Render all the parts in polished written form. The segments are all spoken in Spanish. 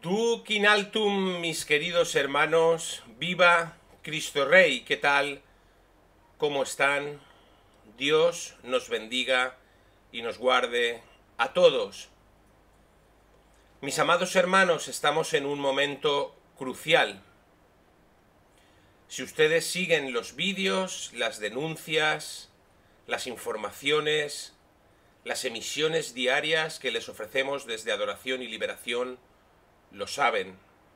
Duc in altum, mis queridos hermanos, viva Cristo Rey, ¿qué tal? ¿Cómo están? Dios nos bendiga y nos guarde a todos. Mis amados hermanos, estamos en un momento crucial. Si ustedes siguen los vídeos, las denuncias, las informaciones, las emisiones diarias que les ofrecemos desde Adoración y Liberación, lo saben.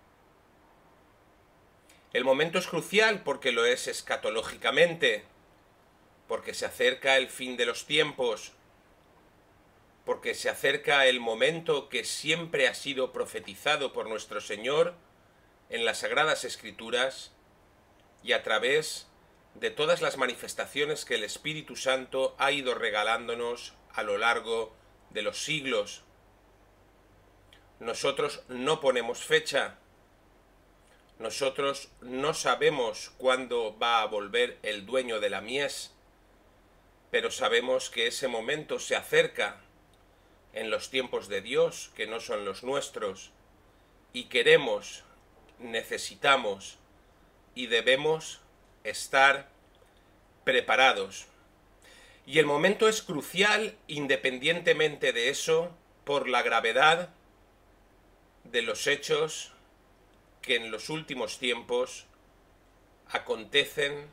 El momento es crucial porque lo es escatológicamente, porque se acerca el fin de los tiempos, porque se acerca el momento que siempre ha sido profetizado por nuestro Señor en las Sagradas Escrituras y a través de todas las manifestaciones que el Espíritu Santo ha ido regalándonos a lo largo de los siglos. Nosotros no ponemos fecha, nosotros no sabemos cuándo va a volver el dueño de la mies, pero sabemos que ese momento se acerca en los tiempos de Dios, que no son los nuestros, y queremos, necesitamos y debemos estar preparados. Y el momento es crucial independientemente de eso, por la gravedad de los hechos que en los últimos tiempos acontecen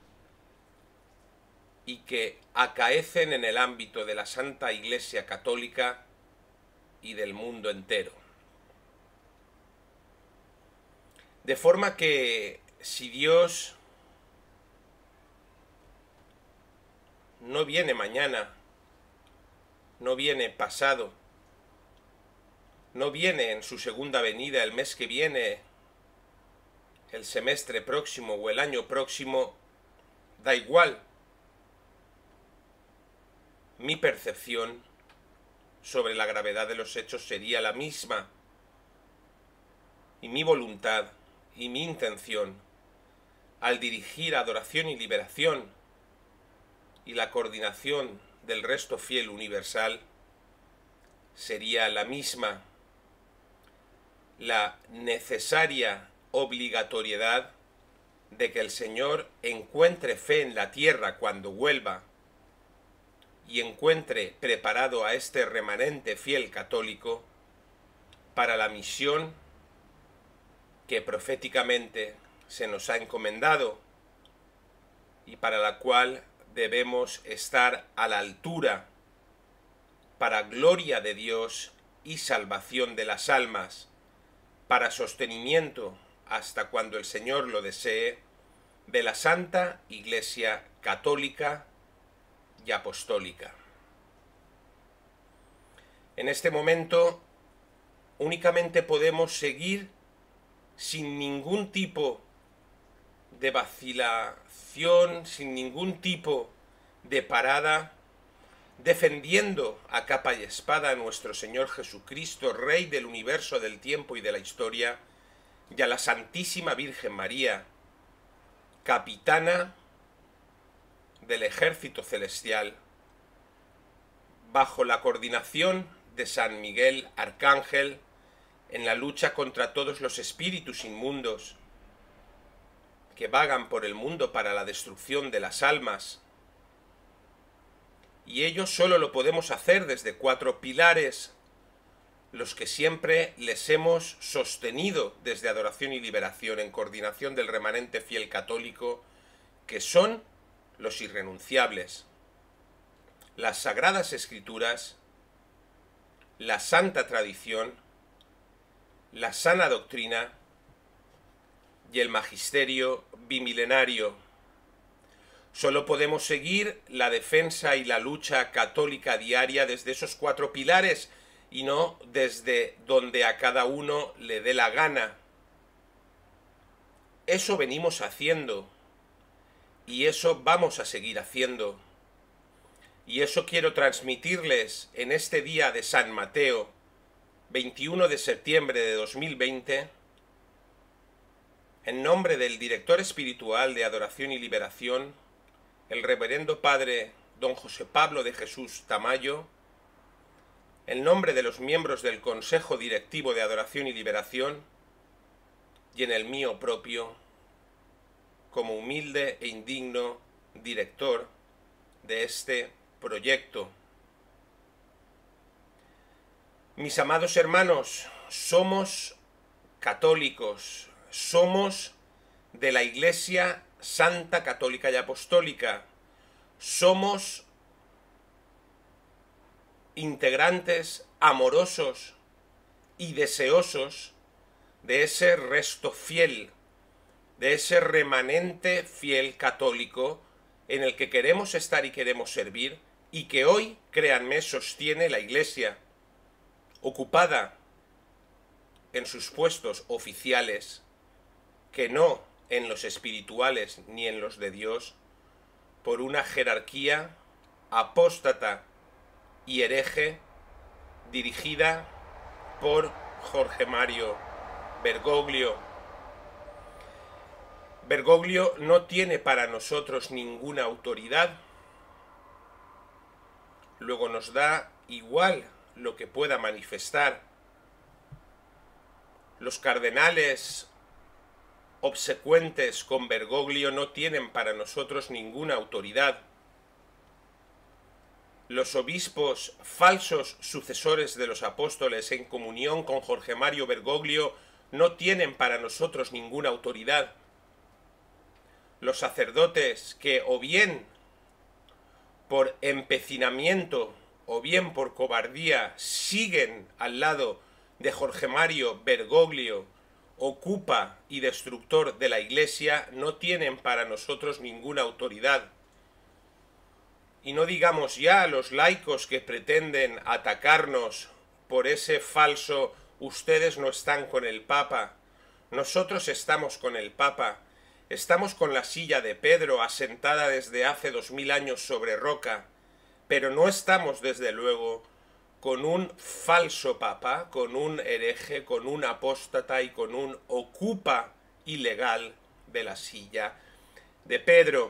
y que acaecen en el ámbito de la Santa Iglesia Católica y del mundo entero. De forma que si Dios no viene mañana, no viene pasado, no viene en su segunda venida el mes que viene, el semestre próximo o el año próximo, da igual. Mi percepción sobre la gravedad de los hechos sería la misma. Y mi voluntad y mi intención al dirigir Adoración y Liberación y la coordinación del resto fiel universal sería la misma. La necesaria obligatoriedad de que el Señor encuentre fe en la tierra cuando vuelva y encuentre preparado a este remanente fiel católico para la misión que proféticamente se nos ha encomendado y para la cual debemos estar a la altura para gloria de Dios y salvación de las almas, para sostenimiento hasta cuando el Señor lo desee, de la Santa Iglesia Católica y Apostólica. En este momento únicamente podemos seguir sin ningún tipo de vacilación, sin ningún tipo de parada, defendiendo a capa y espada a nuestro Señor Jesucristo, Rey del universo, del tiempo y de la historia, y a la Santísima Virgen María, capitana del ejército celestial, bajo la coordinación de San Miguel Arcángel, en la lucha contra todos los espíritus inmundos que vagan por el mundo para la destrucción de las almas. Y ello solo lo podemos hacer desde 4 pilares, los que siempre les hemos sostenido desde Adoración y Liberación en coordinación del remanente fiel católico, que son los irrenunciables: las Sagradas Escrituras, la Santa Tradición, la sana doctrina y el magisterio bimilenario. Solo podemos seguir la defensa y la lucha católica diaria desde esos 4 pilares y no desde donde a cada uno le dé la gana. Eso venimos haciendo y eso vamos a seguir haciendo. Y eso quiero transmitirles en este día de San Mateo, 21 de septiembre de 2020, en nombre del director espiritual de Adoración y Liberación, el reverendo padre don José Pablo de Jesús Tamayo, en nombre de los miembros del Consejo Directivo de Adoración y Liberación, y en el mío propio, como humilde e indigno director de este proyecto. Mis amados hermanos, somos católicos, somos de la Iglesia Santa, Católica y Apostólica, somos integrantes amorosos y deseosos de ese resto fiel, de ese remanente fiel católico en el que queremos estar y queremos servir, y que hoy, créanme, sostiene la Iglesia, ocupada en sus puestos oficiales, que no en los espirituales ni en los de Dios, por una jerarquía apóstata y hereje dirigida por Jorge Mario Bergoglio. Bergoglio no tiene para nosotros ninguna autoridad, luego nos da igual lo que pueda manifestar. Los cardenales obsecuentes con Bergoglio no tienen para nosotros ninguna autoridad. Los obispos falsos sucesores de los apóstoles en comunión con Jorge Mario Bergoglio no tienen para nosotros ninguna autoridad. Los sacerdotes que o bien por empecinamiento o bien por cobardía siguen al lado de Jorge Mario Bergoglio, ocupa y destructor de la Iglesia, no tienen para nosotros ninguna autoridad. Y no digamos ya a los laicos que pretenden atacarnos por ese falso ustedes no están con el Papa. Nosotros estamos con el Papa. Estamos con la silla de Pedro asentada desde hace 2000 años sobre roca, pero no estamos desde luego con un falso papa, con un hereje, con un apóstata y con un ocupa ilegal de la silla de Pedro.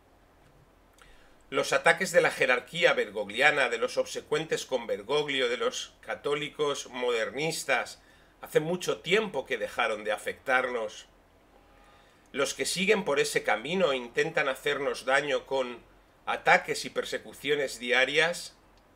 Los ataques de la jerarquía bergogliana, de los obsecuentes con Bergoglio, de los católicos modernistas, hace mucho tiempo que dejaron de afectarnos. Los que siguen por ese camino e intentan hacernos daño con ataques y persecuciones diarias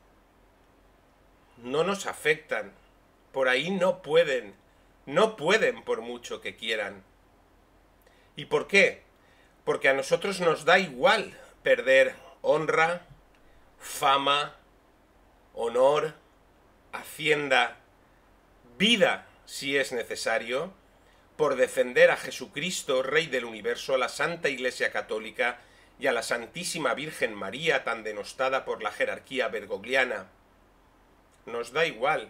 no nos afectan. Por ahí no pueden por mucho que quieran. ¿Y por qué? Porque a nosotros nos da igual perder honra, fama, honor, hacienda, vida, si es necesario, por defender a Jesucristo, Rey del Universo, a la Santa Iglesia Católica y a la Santísima Virgen María, tan denostada por la jerarquía bergogliana. Nos da igual.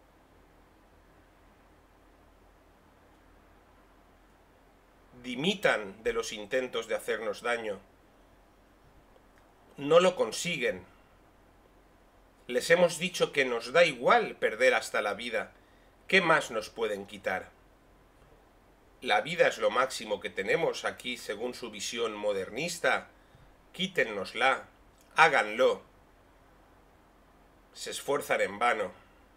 Dimitan de los intentos de hacernos daño. No lo consiguen. Les hemos dicho que nos da igual perder hasta la vida. ¿Qué más nos pueden quitar? La vida es lo máximo que tenemos aquí según su visión modernista. Quítennosla, háganlo. Se esfuerzan en vano.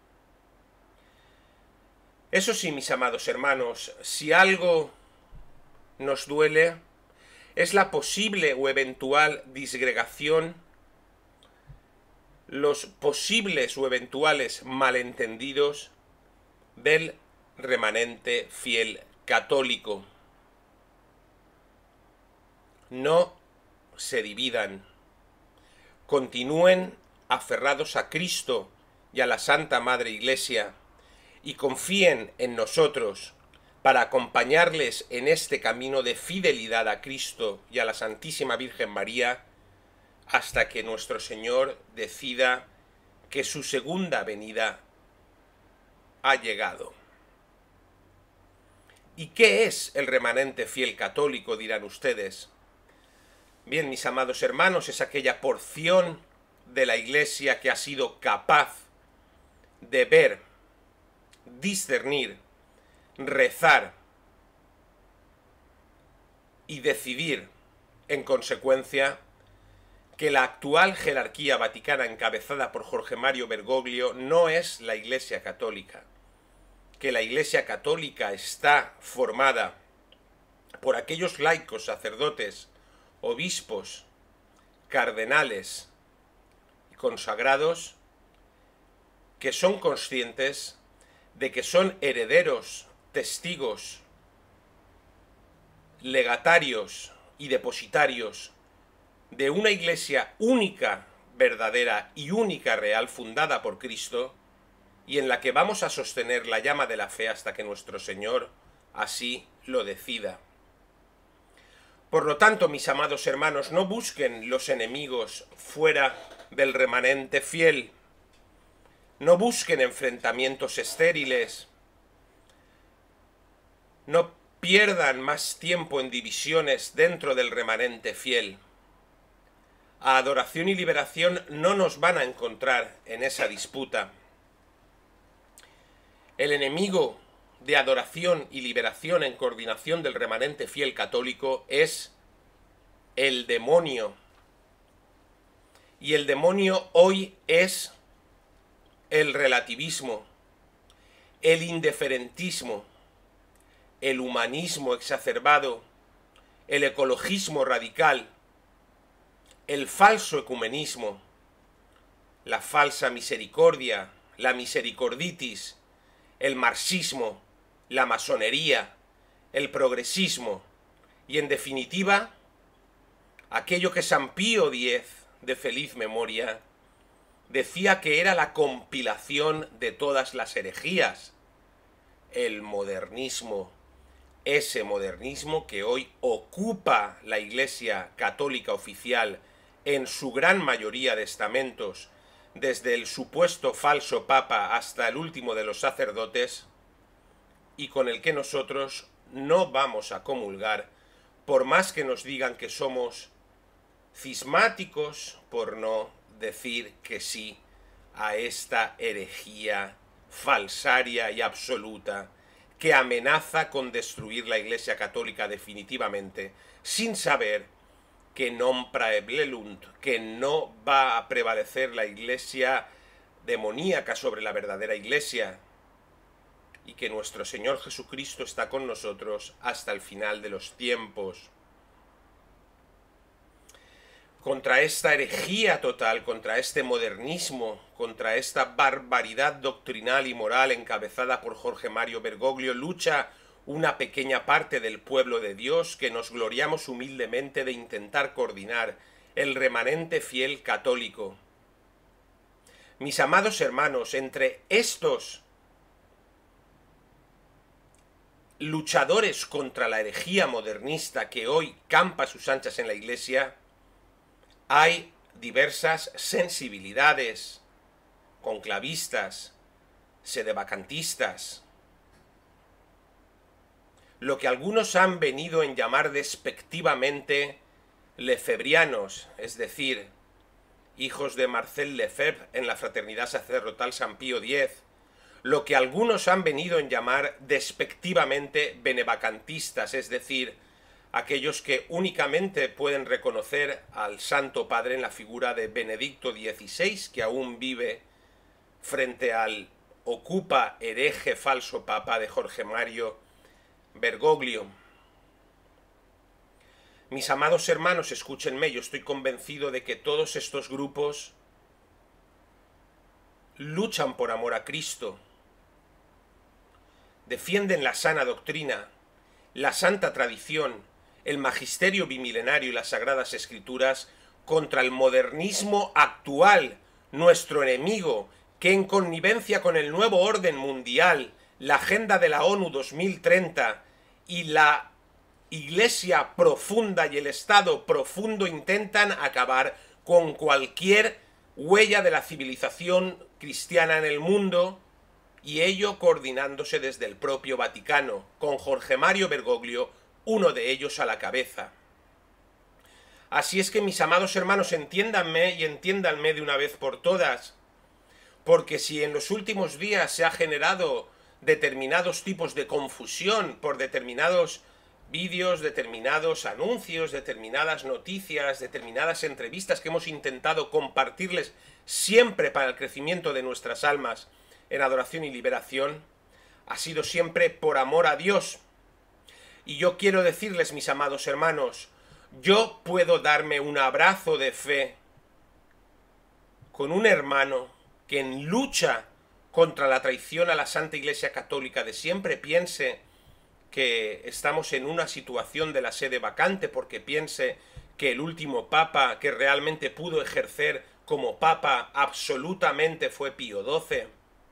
Eso sí, mis amados hermanos, si algo nos duele, es la posible o eventual disgregación, los posibles o eventuales malentendidos del remanente fiel católico. No se dividan, continúen aferrados a Cristo y a la Santa Madre Iglesia y confíen en nosotros para acompañarles en este camino de fidelidad a Cristo y a la Santísima Virgen María hasta que nuestro Señor decida que su segunda venida ha llegado. ¿Y qué es el remanente fiel católico?, dirán ustedes. Bien, mis amados hermanos, es aquella porción de la Iglesia que ha sido capaz de ver, discernir, rezar y decidir, en consecuencia, que la actual jerarquía vaticana encabezada por Jorge Mario Bergoglio no es la Iglesia católica. que la Iglesia Católica está formada por aquellos laicos, sacerdotes, obispos, cardenales y consagrados que son conscientes de que son herederos, testigos, legatarios y depositarios de una Iglesia única, verdadera y única real, fundada por Cristo, y en la que vamos a sostener la llama de la fe hasta que nuestro Señor así lo decida. Por lo tanto, mis amados hermanos, no busquen los enemigos fuera del remanente fiel. No busquen enfrentamientos estériles. No pierdan más tiempo en divisiones dentro del remanente fiel. A Adoración y Liberación no nos van a encontrar en esa disputa. El enemigo de Adoración y Liberación en coordinación del remanente fiel católico es el demonio. Y el demonio hoy es el relativismo, el indiferentismo, el humanismo exacerbado, el ecologismo radical, el falso ecumenismo, la falsa misericordia, la misericorditis, el marxismo, la masonería, el progresismo y, en definitiva, aquello que San Pío X, de feliz memoria, decía que era la compilación de todas las herejías, el modernismo, ese modernismo que hoy ocupa la Iglesia Católica oficial en su gran mayoría de estamentos, desde el supuesto falso papa hasta el último de los sacerdotes, y con el que nosotros no vamos a comulgar, por más que nos digan que somos cismáticos, por no decir que sí a esta herejía falsaria y absoluta que amenaza con destruir la Iglesia Católica definitivamente, sin saber que non praeblelunt, que no va a prevalecer la Iglesia demoníaca sobre la verdadera Iglesia, y que nuestro Señor Jesucristo está con nosotros hasta el final de los tiempos. Contra esta herejía total, contra este modernismo, contra esta barbaridad doctrinal y moral encabezada por Jorge Mario Bergoglio, lucha una pequeña parte del pueblo de Dios que nos gloriamos humildemente de intentar coordinar el remanente fiel católico. Mis amados hermanos, entre estos luchadores contra la herejía modernista que hoy campa a sus anchas en la Iglesia, hay diversas sensibilidades, conclavistas, sedevacantistas, lo que algunos han venido en llamar despectivamente lefebrianos, es decir, hijos de Marcel Lefebvre en la Fraternidad Sacerdotal San Pío X, lo que algunos han venido en llamar despectivamente benevacantistas, es decir, aquellos que únicamente pueden reconocer al Santo Padre en la figura de Benedicto XVI, que aún vive frente al ocupa hereje falso papa de Jorge Mario Bergoglio. Mis amados hermanos, escúchenme, yo estoy convencido de que todos estos grupos luchan por amor a Cristo, defienden la sana doctrina, la santa tradición, el magisterio bimilenario y las sagradas escrituras contra el modernismo actual, nuestro enemigo, que en connivencia con el nuevo orden mundial, la agenda de la ONU 2030 y la Iglesia profunda y el Estado profundo intentan acabar con cualquier huella de la civilización cristiana en el mundo, y ello coordinándose desde el propio Vaticano, con Jorge Mario Bergoglio, uno de ellos a la cabeza. Así es que, mis amados hermanos, entiéndanme y entiéndanme de una vez por todas, porque si en los últimos días se ha generado determinados tipos de confusión por determinados vídeos, determinados anuncios, determinadas noticias, determinadas entrevistas que hemos intentado compartirles siempre para el crecimiento de nuestras almas en adoración y liberación, ha sido siempre por amor a Dios. Y yo quiero decirles, mis amados hermanos, yo puedo darme un abrazo de fe con un hermano que en lucha contra la traición a la Santa Iglesia Católica de siempre piense que estamos en una situación de la sede vacante, porque piense que el último papa que realmente pudo ejercer como papa absolutamente fue Pío XII.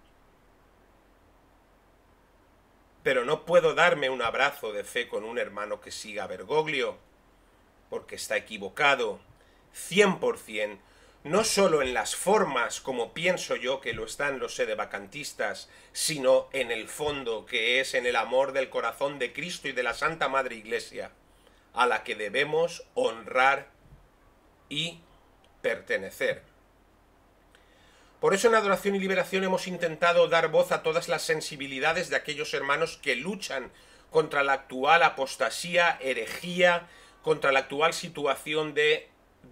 Pero no puedo darme un abrazo de fe con un hermano que siga a Bergoglio, porque está equivocado 100%, no solo en las formas, como pienso yo que lo están los sedevacantistas, sino en el fondo, que es en el amor del corazón de Cristo y de la Santa Madre Iglesia, a la que debemos honrar y pertenecer. Por eso en Adoración y Liberación hemos intentado dar voz a todas las sensibilidades de aquellos hermanos que luchan contra la actual apostasía, herejía, contra la actual situación de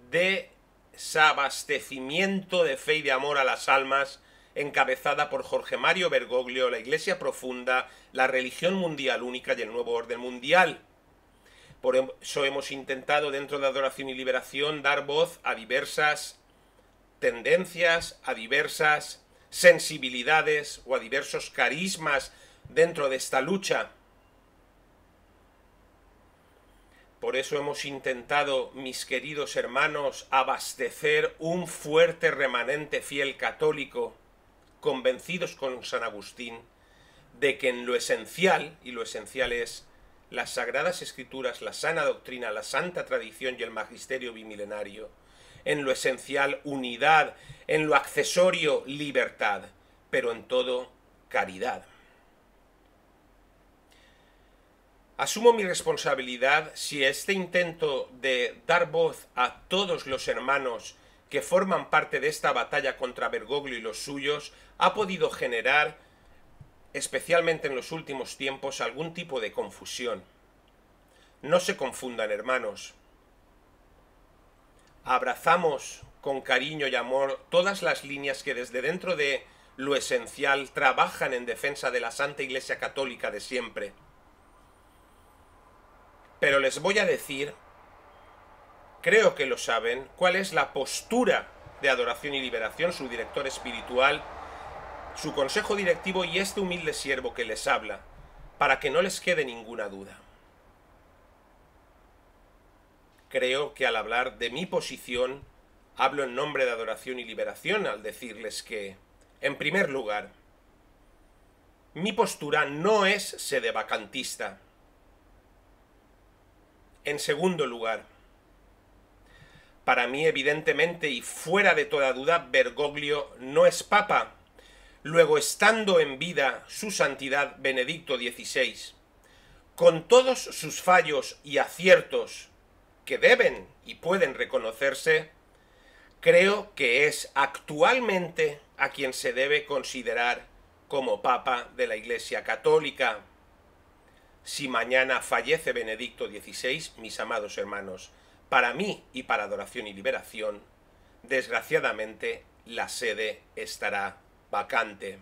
desabastecimiento de fe y de amor a las almas, encabezada por Jorge Mario Bergoglio, la Iglesia Profunda, la religión mundial única y el nuevo orden mundial. Por eso hemos intentado dentro de Adoración y Liberación dar voz a diversas tendencias, a diversas sensibilidades o a diversos carismas dentro de esta lucha. Por eso hemos intentado, mis queridos hermanos, abastecer un fuerte remanente fiel católico, convencidos con San Agustín de que en lo esencial, y lo esencial es las Sagradas Escrituras, la sana doctrina, la santa tradición y el magisterio bimilenario, en lo esencial unidad, en lo accesorio libertad, pero en todo caridad. Asumo mi responsabilidad si este intento de dar voz a todos los hermanos que forman parte de esta batalla contra Bergoglio y los suyos ha podido generar, especialmente en los últimos tiempos, algún tipo de confusión. No se confundan, hermanos. Abrazamos con cariño y amor todas las líneas que desde dentro de lo esencial trabajan en defensa de la Santa Iglesia Católica de siempre. Pero les voy a decir, creo que lo saben, cuál es la postura de Adoración y Liberación, su director espiritual, su consejo directivo y este humilde siervo que les habla, para que no les quede ninguna duda. Creo que al hablar de mi posición, hablo en nombre de Adoración y Liberación al decirles que, en primer lugar, mi postura no es sedevacantista. En segundo lugar, para mí evidentemente y fuera de toda duda, Bergoglio no es papa. Luego, estando en vida su santidad Benedicto XVI, con todos sus fallos y aciertos que deben y pueden reconocerse, creo que es actualmente a quien se debe considerar como papa de la Iglesia Católica. Si mañana fallece Benedicto XVI, mis amados hermanos, para mí y para Adoración y Liberación, desgraciadamente la sede estará vacante.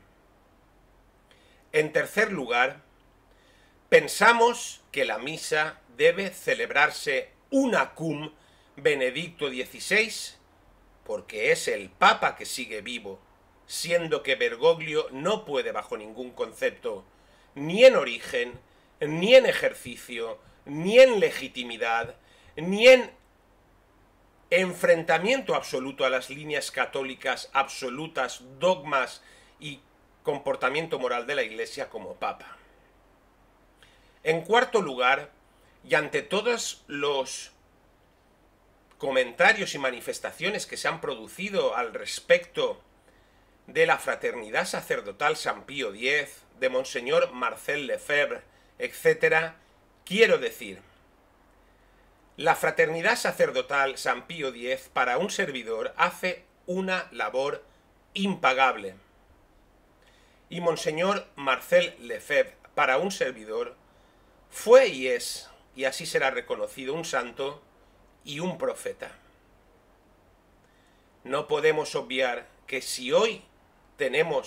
En tercer lugar, pensamos que la misa debe celebrarse una cum Benedicto XVI, porque es el Papa que sigue vivo, siendo que Bergoglio no puede bajo ningún concepto, ni en origen, ni en ejercicio, ni en legitimidad, ni en enfrentamiento absoluto a las líneas católicas absolutas, dogmas y comportamiento moral de la Iglesia como Papa. En cuarto lugar, y ante todos los comentarios y manifestaciones que se han producido al respecto de la fraternidad sacerdotal San Pío X, de Monseñor Marcel Lefebvre, etc., quiero decir, la fraternidad sacerdotal San Pío X para un servidor hace una labor impagable. Y Monseñor Marcel Lefebvre para un servidor fue y es, y así será reconocido, un santo y un profeta. No podemos obviar que si hoy tenemos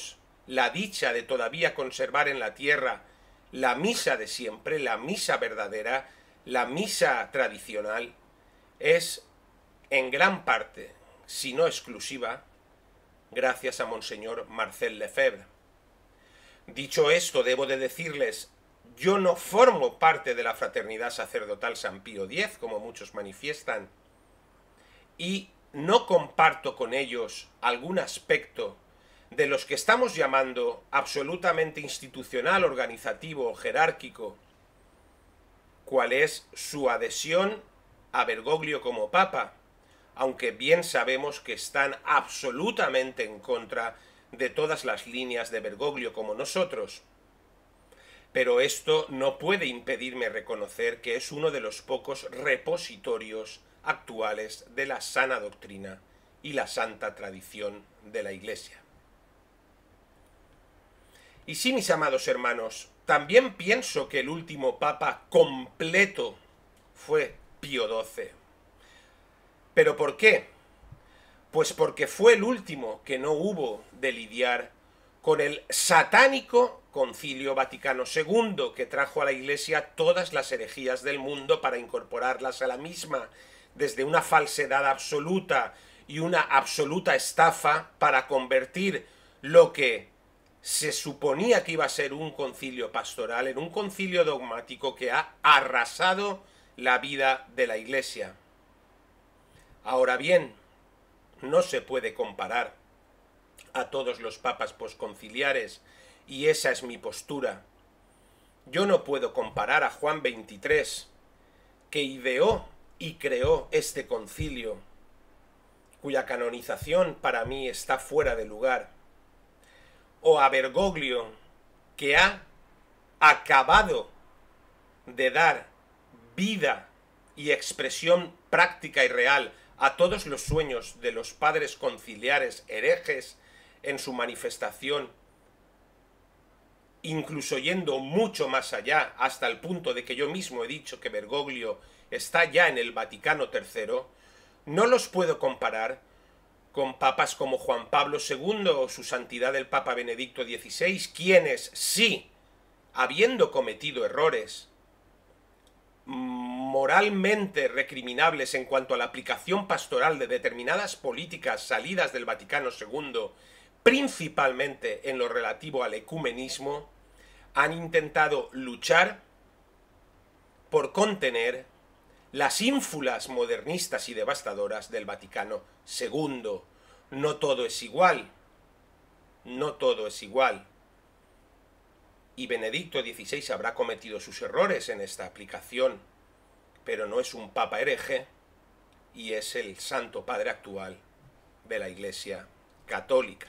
la dicha de todavía conservar en la tierra la misa de siempre, la misa verdadera, la misa tradicional, es en gran parte, si no exclusiva, gracias a Monseñor Marcel Lefebvre. Dicho esto, debo de decirles, yo no formo parte de la Fraternidad Sacerdotal San Pío X, como muchos manifiestan, y no comparto con ellos algún aspecto de los que estamos llamando absolutamente institucional, organizativo o jerárquico, cuál es su adhesión a Bergoglio como papa, aunque bien sabemos que están absolutamente en contra de todas las líneas de Bergoglio como nosotros. Pero esto no puede impedirme reconocer que es uno de los pocos repositorios actuales de la sana doctrina y la santa tradición de la Iglesia. Y sí, mis amados hermanos, también pienso que el último papa completo fue Pío XII. ¿Pero por qué? Pues porque fue el último que no hubo de lidiar con el satánico Concilio Vaticano II, que trajo a la Iglesia todas las herejías del mundo para incorporarlas a la misma, desde una falsedad absoluta y una absoluta estafa para convertir lo que se suponía que iba a ser un concilio pastoral en un concilio dogmático que ha arrasado la vida de la Iglesia. Ahora bien, no se puede comparar a todos los papas posconciliares, y esa es mi postura. Yo no puedo comparar a Juan XXIII, que ideó y creó este concilio, cuya canonización para mí está fuera de lugar, o a Bergoglio, que ha acabado de dar vida y expresión práctica y real a todos los sueños de los padres conciliares herejes en su manifestación, incluso yendo mucho más allá, hasta el punto de que yo mismo he dicho que Bergoglio está ya en el Vaticano III, no los puedo comparar con papas como Juan Pablo II o su santidad el Papa Benedicto XVI, quienes sí, habiendo cometido errores moralmente recriminables en cuanto a la aplicación pastoral de determinadas políticas salidas del Vaticano II, principalmente en lo relativo al ecumenismo, han intentado luchar por contener las ínfulas modernistas y devastadoras del Vaticano II. No todo es igual. No todo es igual. Y Benedicto XVI habrá cometido sus errores en esta aplicación, pero no es un papa hereje y es el Santo Padre actual de la Iglesia Católica.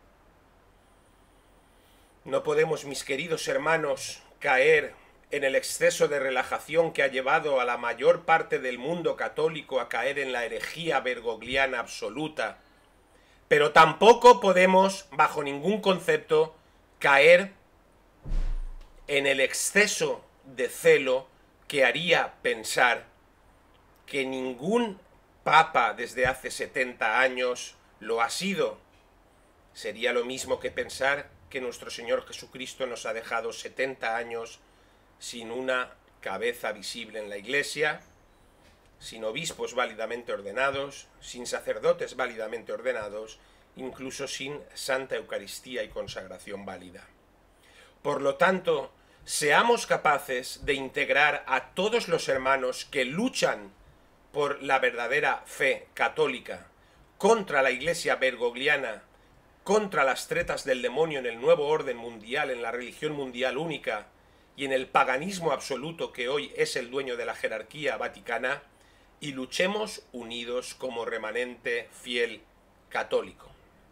No podemos, mis queridos hermanos, caer en el exceso de relajación que ha llevado a la mayor parte del mundo católico a caer en la herejía bergogliana absoluta, pero tampoco podemos, bajo ningún concepto, caer en el exceso de celo que haría pensar que ningún papa desde hace 70 años lo ha sido. Sería lo mismo que pensar que nuestro Señor Jesucristo nos ha dejado 70 años sin una cabeza visible en la Iglesia, sin obispos válidamente ordenados, sin sacerdotes válidamente ordenados, incluso sin Santa Eucaristía y consagración válida. Por lo tanto, seamos capaces de integrar a todos los hermanos que luchan por la verdadera fe católica, contra la Iglesia bergogliana, contra las tretas del demonio en el nuevo orden mundial, en la religión mundial única y en el paganismo absoluto que hoy es el dueño de la jerarquía vaticana, y luchemos unidos como remanente fiel católico.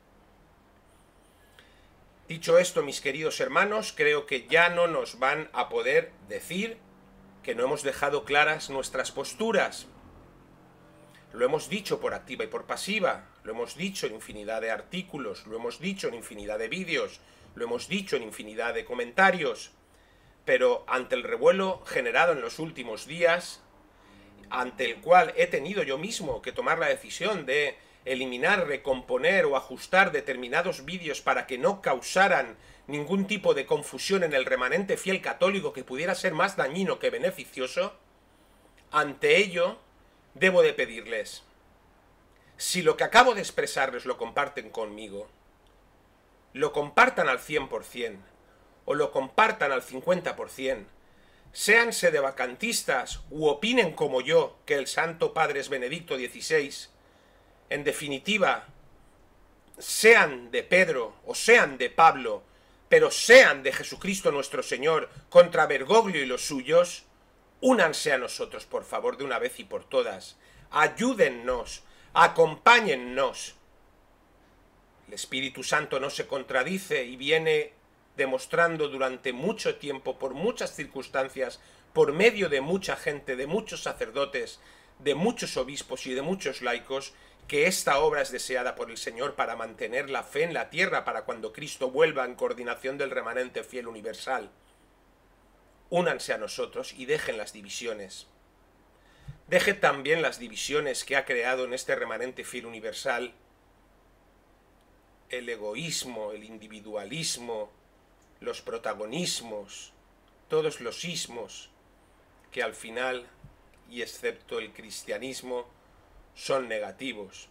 Dicho esto, mis queridos hermanos, creo que ya no nos van a poder decir que no hemos dejado claras nuestras posturas. Lo hemos dicho por activa y por pasiva, lo hemos dicho en infinidad de artículos, lo hemos dicho en infinidad de vídeos, lo hemos dicho en infinidad de comentarios, pero ante el revuelo generado en los últimos días, ante el cual he tenido yo mismo que tomar la decisión de eliminar, recomponer o ajustar determinados vídeos para que no causaran ningún tipo de confusión en el remanente fiel católico que pudiera ser más dañino que beneficioso, ante ello debo de pedirles, si lo que acabo de expresarles lo comparten conmigo, lo compartan al 100% o lo compartan al 50%, sean sedevacantistas u opinen como yo que el Santo Padre es Benedicto XVI, en definitiva, sean de Pedro o sean de Pablo, pero sean de Jesucristo nuestro Señor contra Bergoglio y los suyos, únanse a nosotros, por favor, de una vez y por todas. Ayúdennos, acompáñennos. El Espíritu Santo no se contradice y viene demostrando durante mucho tiempo, por muchas circunstancias, por medio de mucha gente, de muchos sacerdotes, de muchos obispos y de muchos laicos, que esta obra es deseada por el Señor para mantener la fe en la tierra para cuando Cristo vuelva en coordinación del remanente fiel universal. Únanse a nosotros y dejen las divisiones. Deje también las divisiones que ha creado en este remanente fiel universal el egoísmo, el individualismo, los protagonismos, todos los ismos que al final, y excepto el cristianismo, son negativos.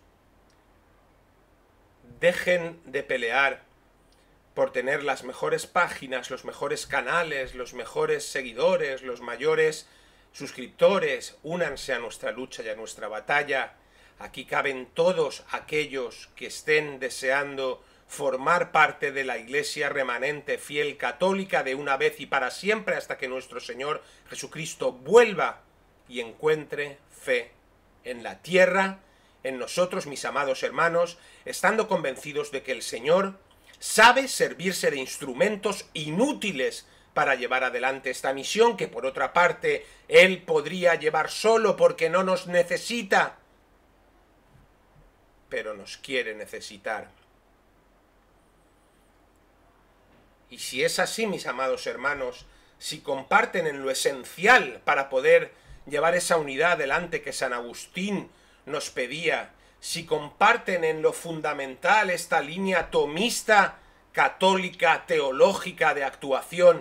Dejen de pelear por tener las mejores páginas, los mejores canales, los mejores seguidores, los mayores suscriptores. Únanse a nuestra lucha y a nuestra batalla. Aquí caben todos aquellos que estén deseando formar parte de la Iglesia remanente fiel católica de una vez y para siempre hasta que nuestro Señor Jesucristo vuelva y encuentre fe en la tierra, en nosotros, mis amados hermanos, estando convencidos de que el Señor sabe servirse de instrumentos inútiles para llevar adelante esta misión que, por otra parte, Él podría llevar solo porque no nos necesita, pero nos quiere necesitar. Y si es así, mis amados hermanos, si comparten en lo esencial para poder llevar esa unidad adelante que San Agustín nos pedía, si comparten en lo fundamental esta línea tomista, católica, teológica de actuación,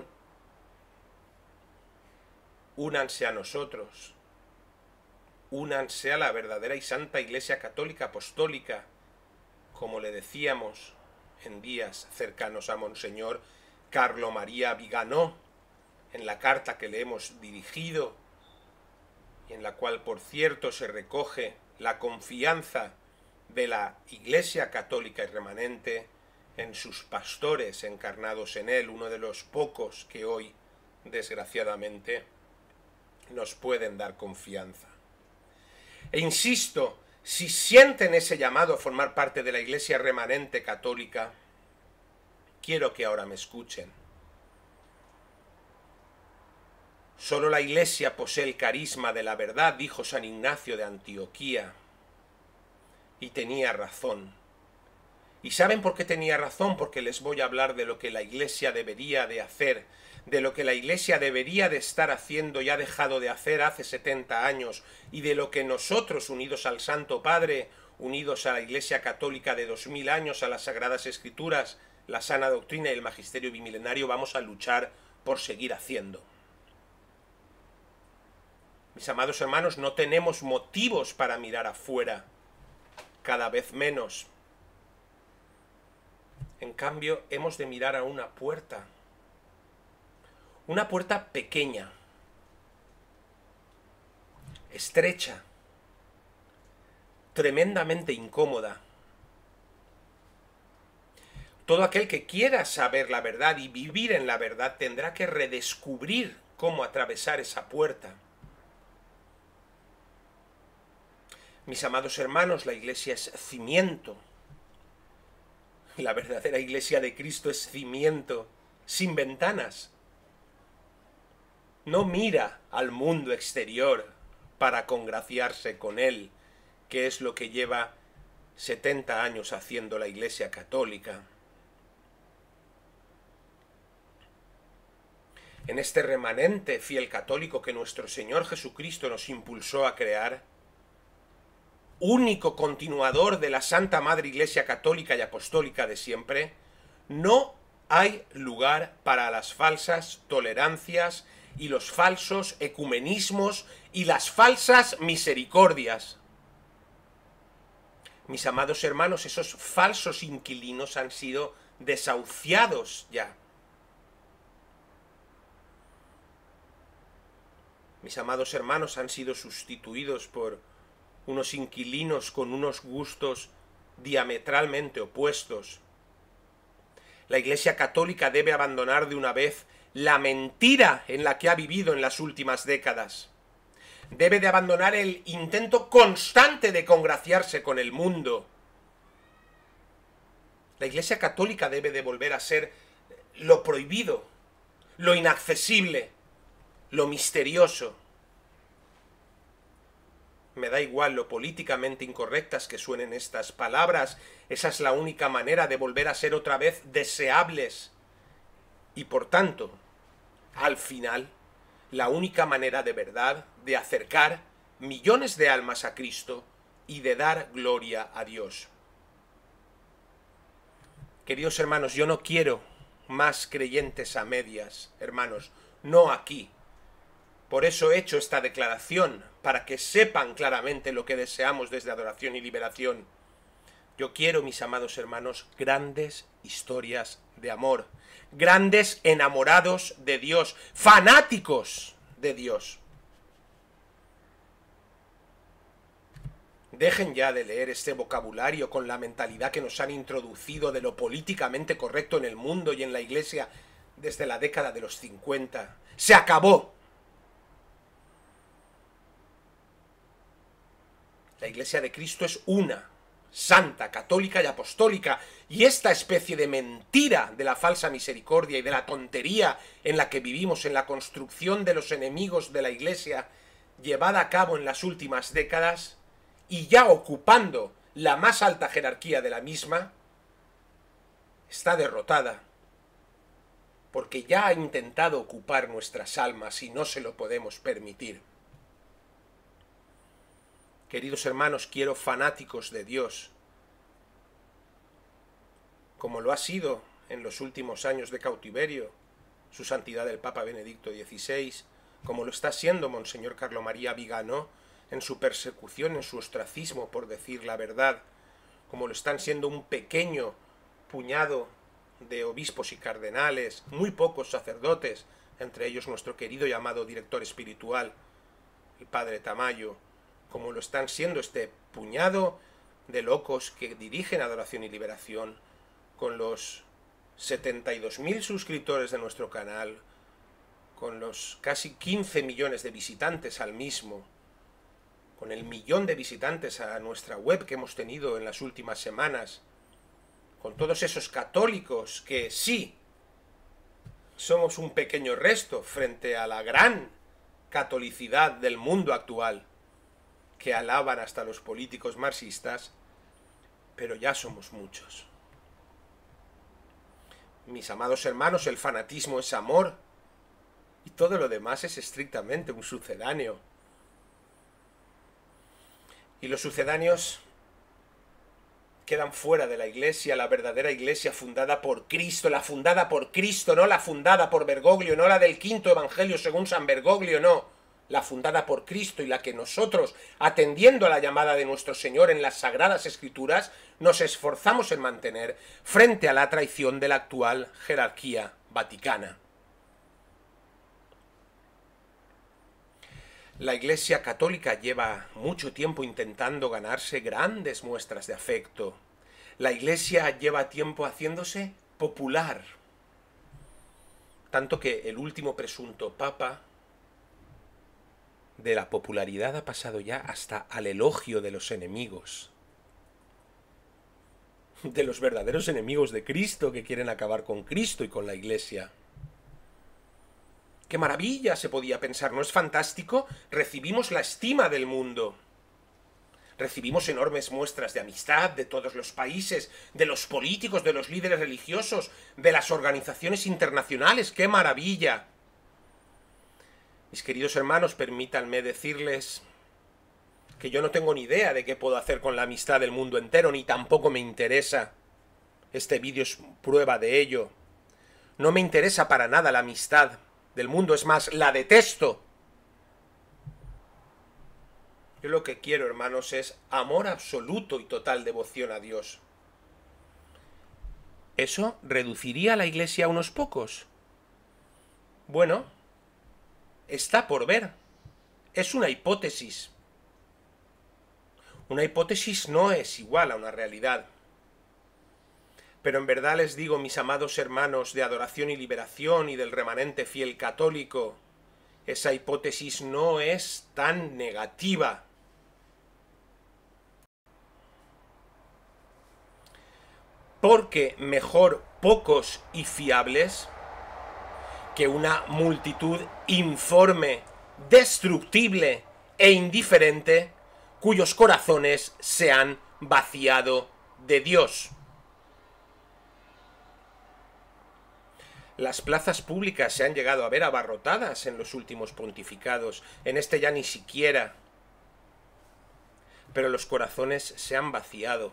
únanse a nosotros, únanse a la verdadera y santa Iglesia Católica Apostólica, como le decíamos en días cercanos a Monseñor Carlo María Viganò, en la carta que le hemos dirigido, y en la cual, por cierto, se recoge la confianza de la Iglesia Católica y remanente en sus pastores encarnados en él, uno de los pocos que hoy, desgraciadamente, nos pueden dar confianza. E insisto, si sienten ese llamado a formar parte de la Iglesia remanente católica, quiero que ahora me escuchen. Solo la Iglesia posee el carisma de la verdad, dijo San Ignacio de Antioquía. Y tenía razón. ¿Y saben por qué tenía razón? Porque les voy a hablar de lo que la Iglesia debería de hacer, de lo que la Iglesia debería de estar haciendo y ha dejado de hacer hace 70 años, y de lo que nosotros, unidos al Santo Padre, unidos a la Iglesia Católica de 2000 años, a las Sagradas Escrituras, la sana doctrina y el magisterio bimilenario, vamos a luchar por seguir haciendo. Mis amados hermanos, no tenemos motivos para mirar afuera, cada vez menos. En cambio, hemos de mirar a una puerta pequeña, estrecha, tremendamente incómoda. Todo aquel que quiera saber la verdad y vivir en la verdad tendrá que redescubrir cómo atravesar esa puerta. Mis amados hermanos, la Iglesia es cimiento. La verdadera Iglesia de Cristo es cimiento, sin ventanas. No mira al mundo exterior para congraciarse con él, que es lo que lleva 70 años haciendo la Iglesia Católica. En este remanente fiel católico que nuestro Señor Jesucristo nos impulsó a crear, único continuador de la Santa Madre Iglesia Católica y Apostólica de siempre, no hay lugar para las falsas tolerancias y los falsos ecumenismos y las falsas misericordias. Mis amados hermanos, esos falsos inquilinos han sido desahuciados ya. Mis amados hermanos han sido sustituidos por unos inquilinos con unos gustos diametralmente opuestos. La Iglesia Católica debe abandonar de una vez la mentira en la que ha vivido en las últimas décadas. Debe de abandonar el intento constante de congraciarse con el mundo. La Iglesia Católica debe de volver a ser lo prohibido, lo inaccesible, lo misterioso. Me da igual lo políticamente incorrectas que suenen estas palabras, esa es la única manera de volver a ser otra vez deseables. Y por tanto, al final, la única manera de verdad de acercar millones de almas a Cristo y de dar gloria a Dios. Queridos hermanos, yo no quiero más creyentes a medias, hermanos, no aquí. Por eso he hecho esta declaración, para que sepan claramente lo que deseamos desde Adoración y Liberación. Yo quiero, mis amados hermanos, grandes historias de amor, grandes enamorados de Dios, fanáticos de Dios. Dejen ya de leer este vocabulario con la mentalidad que nos han introducido de lo políticamente correcto en el mundo y en la Iglesia desde la década de los 50. ¡Se acabó! La Iglesia de Cristo es una, santa, católica y apostólica, y esta especie de mentira de la falsa misericordia y de la tontería en la que vivimos en la construcción de los enemigos de la Iglesia, llevada a cabo en las últimas décadas, y ya ocupando la más alta jerarquía de la misma, está derrotada, porque ya ha intentado ocupar nuestras almas y no se lo podemos permitir. Queridos hermanos, quiero fanáticos de Dios, como lo ha sido en los últimos años de cautiverio su santidad el Papa Benedicto XVI, como lo está siendo Monseñor Carlo María Vigano en su persecución, en su ostracismo por decir la verdad, como lo están siendo un pequeño puñado de obispos y cardenales, muy pocos sacerdotes, entre ellos nuestro querido y amado director espiritual, el Padre Tamayo, como lo están siendo este puñado de locos que dirigen Adoración y Liberación, con los 72.000 suscriptores de nuestro canal, con los casi 15 millones de visitantes al mismo, con el 1 millón de visitantes a nuestra web que hemos tenido en las últimas semanas, con todos esos católicos que sí, somos un pequeño resto frente a la gran catolicidad del mundo actual, que alaban hasta los políticos marxistas, pero ya somos muchos. Mis amados hermanos, el fanatismo es amor, y todo lo demás es estrictamente un sucedáneo. Y los sucedáneos quedan fuera de la Iglesia, la verdadera Iglesia fundada por Cristo, la fundada por Cristo, no la fundada por Bergoglio, no la del quinto Evangelio según San Bergoglio, no, la fundada por Cristo y la que nosotros, atendiendo a la llamada de nuestro Señor en las Sagradas Escrituras, nos esforzamos en mantener frente a la traición de la actual jerarquía vaticana. La Iglesia Católica lleva mucho tiempo intentando ganarse grandes muestras de afecto. La Iglesia lleva tiempo haciéndose popular. Tanto que el último presunto Papa de la popularidad ha pasado ya hasta al elogio de los enemigos. De los verdaderos enemigos de Cristo que quieren acabar con Cristo y con la Iglesia. ¡Qué maravilla! Se podía pensar, ¿no es fantástico? Recibimos la estima del mundo. Recibimos enormes muestras de amistad de todos los países, de los políticos, de los líderes religiosos, de las organizaciones internacionales. ¡Qué maravilla! Mis queridos hermanos, permítanme decirles que yo no tengo ni idea de qué puedo hacer con la amistad del mundo entero, ni tampoco me interesa. Este vídeo es prueba de ello. No me interesa para nada la amistad del mundo, es más, la detesto. Yo lo que quiero, hermanos, es amor absoluto y total devoción a Dios. ¿Eso reduciría a la Iglesia a unos pocos? Bueno, está por ver. Es una hipótesis. Una hipótesis no es igual a una realidad. Pero en verdad les digo, mis amados hermanos de Adoración y Liberación y del remanente fiel católico, esa hipótesis no es tan negativa. Porque mejor pocos y fiables que una multitud informe, destructible e indiferente, cuyos corazones se han vaciado de Dios. Las plazas públicas se han llegado a ver abarrotadas en los últimos pontificados, en este ya ni siquiera. Pero los corazones se han vaciado.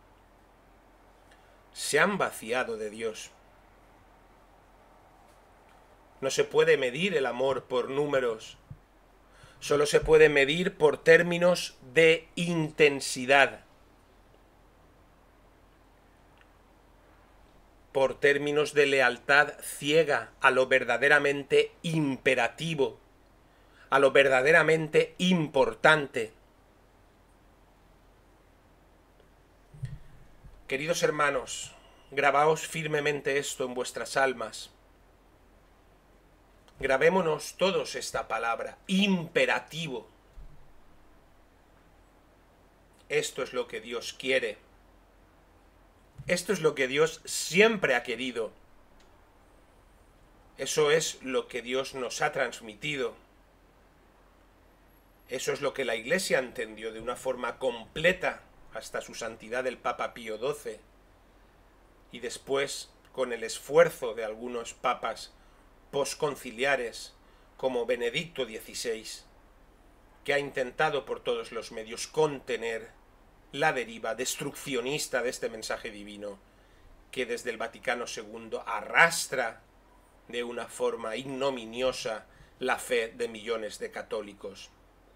Se han vaciado de Dios. No se puede medir el amor por números. Solo se puede medir por términos de intensidad. Por términos de lealtad ciega a lo verdaderamente imperativo, a lo verdaderamente importante. Queridos hermanos, grabaos firmemente esto en vuestras almas. Grabémonos todos esta palabra, imperativo. Esto es lo que Dios quiere. Esto es lo que Dios siempre ha querido. Eso es lo que Dios nos ha transmitido. Eso es lo que la Iglesia entendió de una forma completa hasta su santidad el Papa Pío XII. Y después, con el esfuerzo de algunos papas posconciliares, como Benedicto XVI, que ha intentado por todos los medios contener la deriva destruccionista de este mensaje divino, que desde el Vaticano II arrastra de una forma ignominiosa la fe de millones de católicos.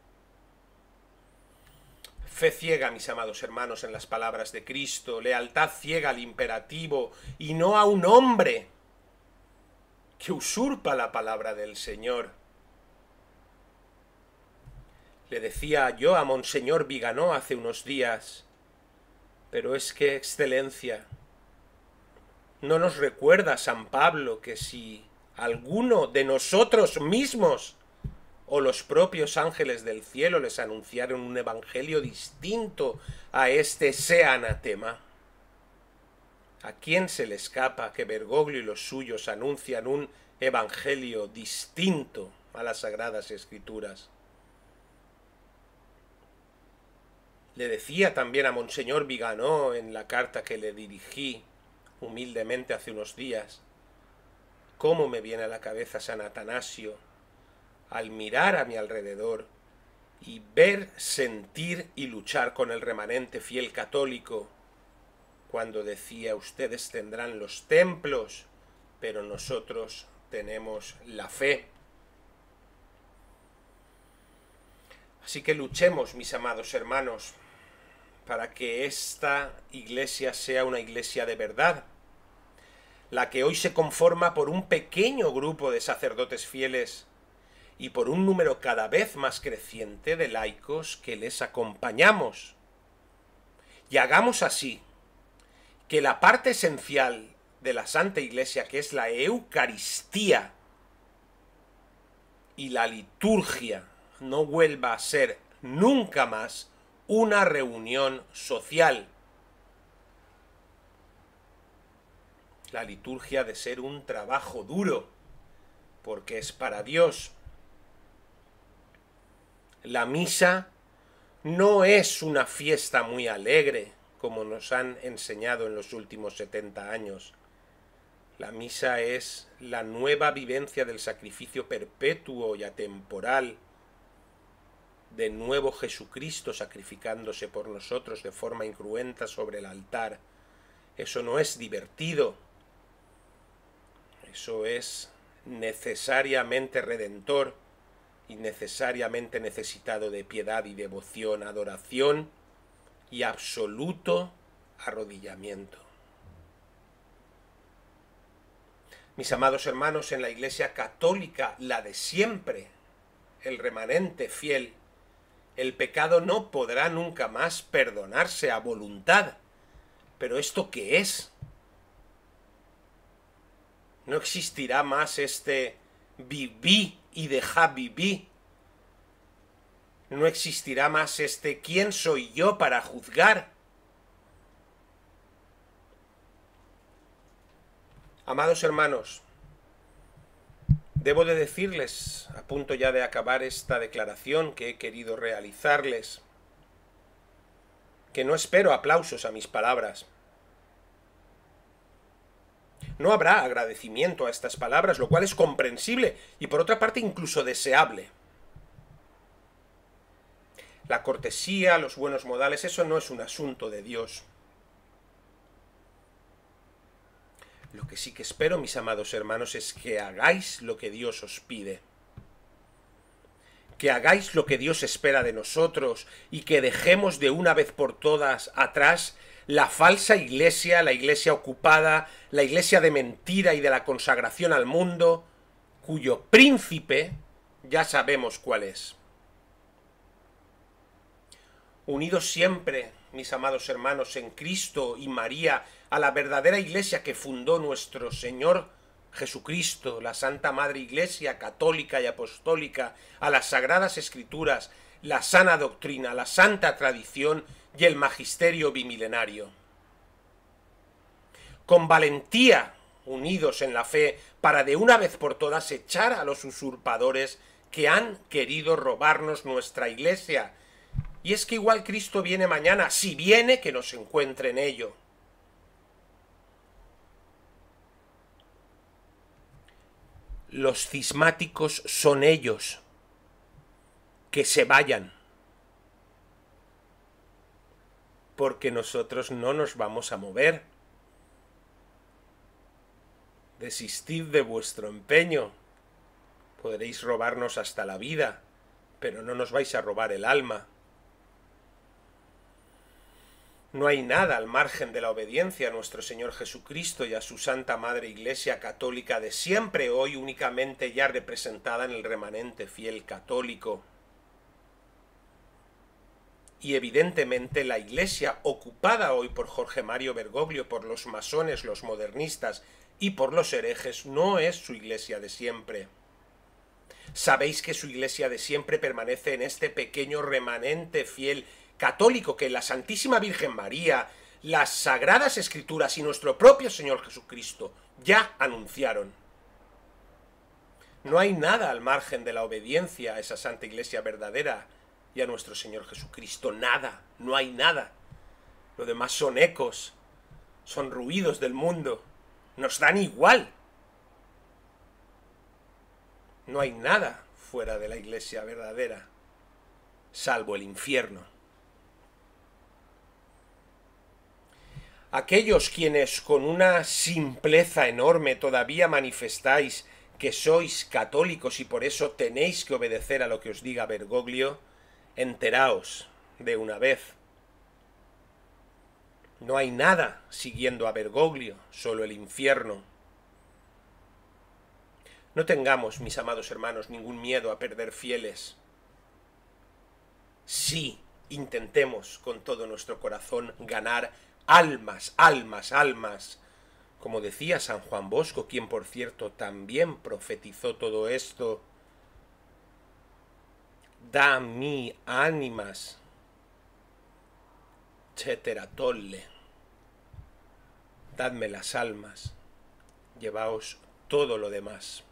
Fe ciega, mis amados hermanos, en las palabras de Cristo, lealtad ciega al imperativo y no a un hombre que usurpa la palabra del Señor. Le decía yo a Monseñor Viganó hace unos días, pero es que, Excelencia, ¿no nos recuerda San Pablo que si alguno de nosotros mismos o los propios ángeles del cielo les anunciaron un evangelio distinto a este, sea anatema? ¿A quién se le escapa que Bergoglio y los suyos anuncian un evangelio distinto a las Sagradas Escrituras? Le decía también a Monseñor Viganó en la carta que le dirigí humildemente hace unos días, cómo me viene a la cabeza San Atanasio al mirar a mi alrededor y ver, sentir y luchar con el remanente fiel católico, cuando decía: ustedes tendrán los templos, pero nosotros tenemos la fe. Así que luchemos, mis amados hermanos, para que esta iglesia sea una iglesia de verdad, la que hoy se conforma por un pequeño grupo de sacerdotes fieles y por un número cada vez más creciente de laicos que les acompañamos. Y hagamos así que la parte esencial de la Santa Iglesia, que es la Eucaristía y la liturgia, no vuelva a ser nunca más una reunión social. La liturgia ha de ser un trabajo duro, porque es para Dios. La misa no es una fiesta muy alegre, como nos han enseñado en los últimos 70 años. La misa es la nueva vivencia del sacrificio perpetuo y atemporal de nuevo Jesucristo sacrificándose por nosotros de forma incruenta sobre el altar. Eso no es divertido, eso es necesariamente redentor y necesariamente necesitado de piedad y devoción, adoración y absoluto arrodillamiento. Mis amados hermanos, en la Iglesia católica, la de siempre, el remanente fiel, el pecado no podrá nunca más perdonarse a voluntad. ¿Pero esto qué es? No existirá más este viví y dejá viví. No existirá más este ¿quién soy yo para juzgar? Amados hermanos, debo de decirles, a punto ya de acabar esta declaración que he querido realizarles, que no espero aplausos a mis palabras. No habrá agradecimiento a estas palabras, lo cual es comprensible y por otra parte incluso deseable. La cortesía, los buenos modales, eso no es un asunto de Dios. Lo que sí que espero, mis amados hermanos, es que hagáis lo que Dios os pide. Que hagáis lo que Dios espera de nosotros y que dejemos de una vez por todas atrás la falsa iglesia, la iglesia ocupada, la iglesia de mentira y de la consagración al mundo, cuyo príncipe ya sabemos cuál es. Unidos siempre, mis amados hermanos, en Cristo y María, a la verdadera iglesia que fundó nuestro Señor Jesucristo, la Santa Madre Iglesia católica y apostólica, a las Sagradas Escrituras, la sana doctrina, la santa tradición y el magisterio bimilenario. Con valentía, unidos en la fe, para de una vez por todas echar a los usurpadores que han querido robarnos nuestra iglesia. Y es que igual Cristo viene mañana, si viene, que nos encuentre en ello. Los cismáticos son ellos. Que se vayan. Porque nosotros no nos vamos a mover. Desistid de vuestro empeño. Podréis robarnos hasta la vida, pero no nos vais a robar el alma. No hay nada al margen de la obediencia a nuestro Señor Jesucristo y a su Santa Madre Iglesia católica de siempre, hoy únicamente ya representada en el remanente fiel católico. Y evidentemente la Iglesia ocupada hoy por Jorge Mario Bergoglio, por los masones, los modernistas y por los herejes, no es su Iglesia de siempre. Sabéis que su Iglesia de siempre permanece en este pequeño remanente fiel católico que la Santísima Virgen María, las Sagradas Escrituras y nuestro propio Señor Jesucristo ya anunciaron. No hay nada al margen de la obediencia a esa Santa Iglesia verdadera y a nuestro Señor Jesucristo. Nada, no hay nada. Lo demás son ecos, son ruidos del mundo. Nos dan igual. No hay nada fuera de la Iglesia verdadera, salvo el infierno. Aquellos quienes con una simpleza enorme todavía manifestáis que sois católicos y por eso tenéis que obedecer a lo que os diga Bergoglio, enteraos de una vez. No hay nada siguiendo a Bergoglio, solo el infierno. No tengamos, mis amados hermanos, ningún miedo a perder fieles. Sí, intentemos con todo nuestro corazón ganar almas, almas, almas. Como decía San Juan Bosco, quien por cierto también profetizó todo esto. Da mi ánimas, etcétera, tolle. Dadme las almas, llevaos todo lo demás.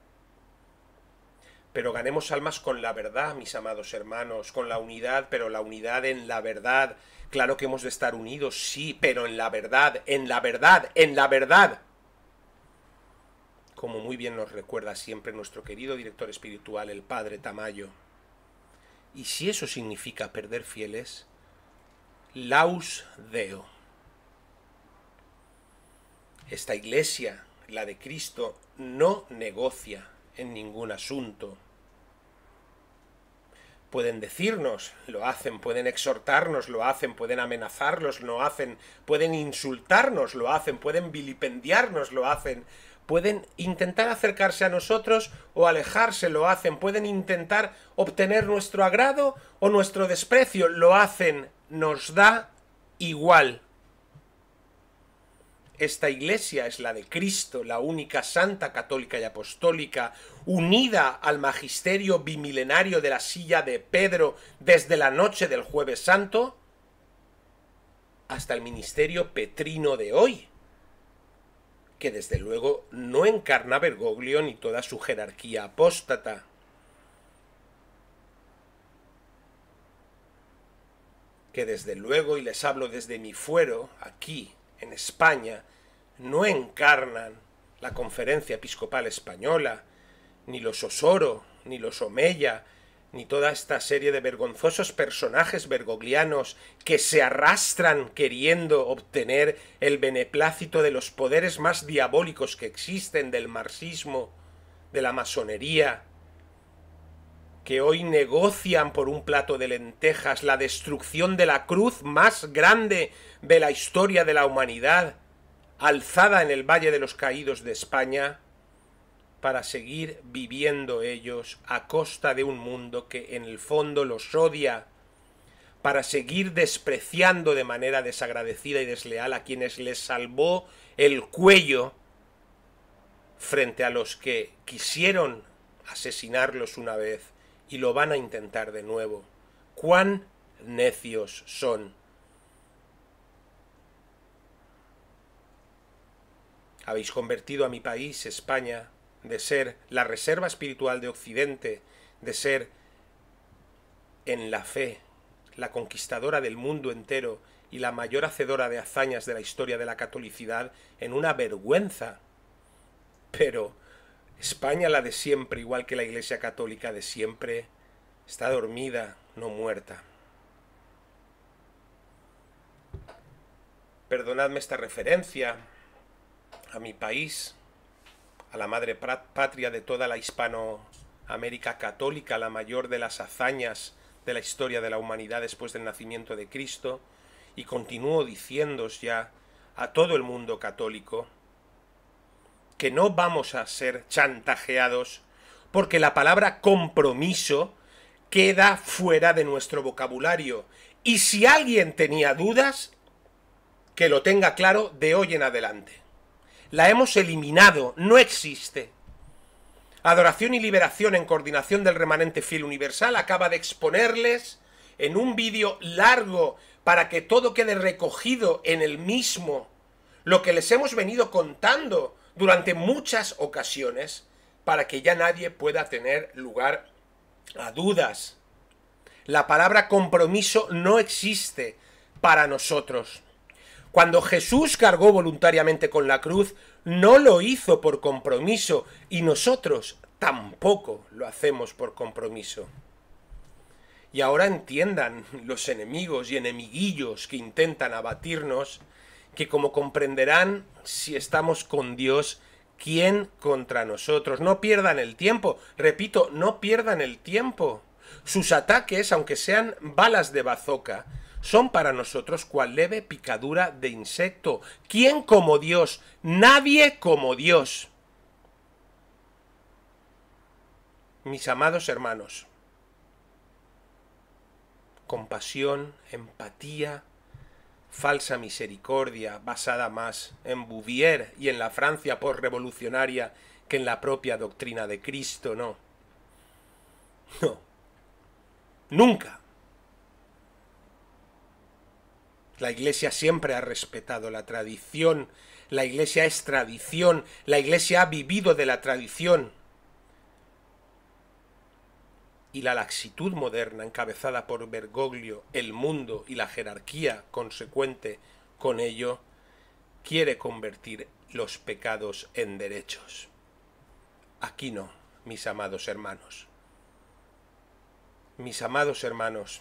Pero ganemos almas con la verdad, mis amados hermanos, con la unidad, pero la unidad en la verdad. Claro que hemos de estar unidos, sí, pero en la verdad, en la verdad, en la verdad. Como muy bien nos recuerda siempre nuestro querido director espiritual, el Padre Tamayo. Y si eso significa perder fieles, laus Deo. Esta iglesia, la de Cristo, no negocia en ningún asunto. Pueden decirnos, lo hacen, pueden exhortarnos, lo hacen, pueden amenazarnos, lo hacen, pueden insultarnos, lo hacen, pueden vilipendiarnos, lo hacen, pueden intentar acercarse a nosotros o alejarse, lo hacen, pueden intentar obtener nuestro agrado o nuestro desprecio, lo hacen, nos da igual. Esta iglesia es la de Cristo, la única santa, católica y apostólica, unida al magisterio bimilenario de la silla de Pedro desde la noche del Jueves Santo hasta el ministerio petrino de hoy, que desde luego no encarna Bergoglio ni toda su jerarquía apóstata. Que desde luego, y les hablo desde mi fuero, aquí, en España, no encarnan la Conferencia Episcopal Española, ni los Osoro, ni los Omeya, ni toda esta serie de vergonzosos personajes bergoglianos que se arrastran queriendo obtener el beneplácito de los poderes más diabólicos que existen, del marxismo, de la masonería, que hoy negocian por un plato de lentejas la destrucción de la cruz más grande de la historia de la humanidad, alzada en el Valle de los Caídos de España, para seguir viviendo ellos a costa de un mundo que en el fondo los odia, para seguir despreciando de manera desagradecida y desleal a quienes les salvó el cuello frente a los que quisieron asesinarlos una vez y lo van a intentar de nuevo. ¡Cuán necios son! Habéis convertido a mi país, España, de ser la reserva espiritual de Occidente, de ser en la fe la conquistadora del mundo entero y la mayor hacedora de hazañas de la historia de la catolicidad, en una vergüenza. Pero España, la de siempre, igual que la Iglesia Católica de siempre, está dormida, no muerta. Perdonadme esta referencia a mi país, a la madre patria de toda la Hispanoamérica católica, la mayor de las hazañas de la historia de la humanidad después del nacimiento de Cristo, y continúo diciéndoos ya a todo el mundo católico que no vamos a ser chantajeados porque la palabra compromiso queda fuera de nuestro vocabulario. Y si alguien tenía dudas, que lo tenga claro de hoy en adelante. La hemos eliminado, no existe. Adoración y Liberación, en coordinación del Remanente Fiel Universal, acaba de exponerles en un vídeo largo para que todo quede recogido en el mismo, lo que les hemos venido contando durante muchas ocasiones, para que ya nadie pueda tener lugar a dudas. La palabra compromiso no existe para nosotros. Cuando Jesús cargó voluntariamente con la cruz, no lo hizo por compromiso, y nosotros tampoco lo hacemos por compromiso. Y ahora entiendan los enemigos y enemiguillos que intentan abatirnos, que como comprenderán, si estamos con Dios, ¿quién contra nosotros? No pierdan el tiempo, repito, no pierdan el tiempo. Sus ataques, aunque sean balas de bazooka, son para nosotros cual leve picadura de insecto. ¿Quién como Dios? Nadie como Dios. Mis amados hermanos, compasión, empatía, falsa misericordia, basada más en Bouvier y en la Francia postrevolucionaria que en la propia doctrina de Cristo, no. No. Nunca. La Iglesia siempre ha respetado la tradición, la Iglesia es tradición, la Iglesia ha vivido de la tradición. Y la laxitud moderna, encabezada por Bergoglio, el mundo y la jerarquía consecuente con ello, quiere convertir los pecados en derechos. Aquí no, mis amados hermanos. Mis amados hermanos,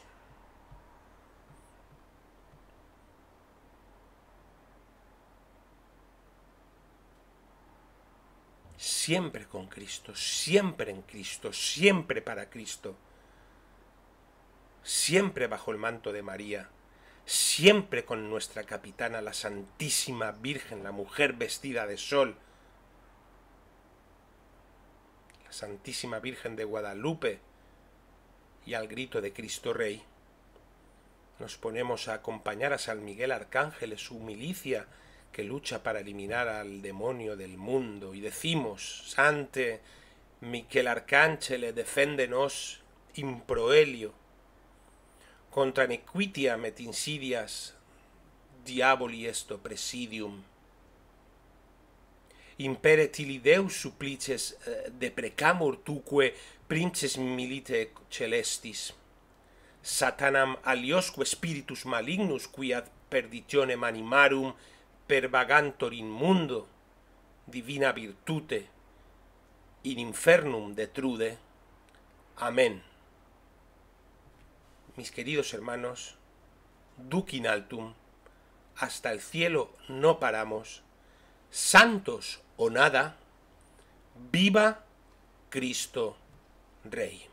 siempre con Cristo, siempre en Cristo, siempre para Cristo, siempre bajo el manto de María, siempre con nuestra capitana, la Santísima Virgen, la mujer vestida de sol, la Santísima Virgen de Guadalupe, y al grito de Cristo Rey, nos ponemos a acompañar a San Miguel Arcángel en su milicia que lucha para eliminar al demonio del mundo, y decimos: Sante Michel Arcángel, defendenos in proelio, contra nequitiam et insidias diaboli esto presidium. Impere tili Deus supplices deprecamur tuque princes milite celestis, Satanam aliosque spiritus malignus qui ad perditionem animarum pervagantor in mundo, divina virtute in infernum detrude. Amén. Mis queridos hermanos, duc in altum, hasta el cielo no paramos, santos o nada, viva Cristo Rey.